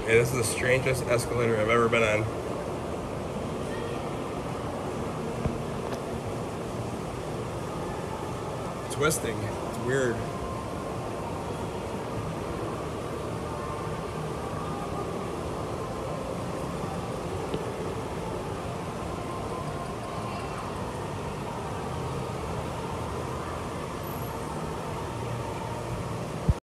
It is the strangest escalator I've ever been on. Twisting. It's weird.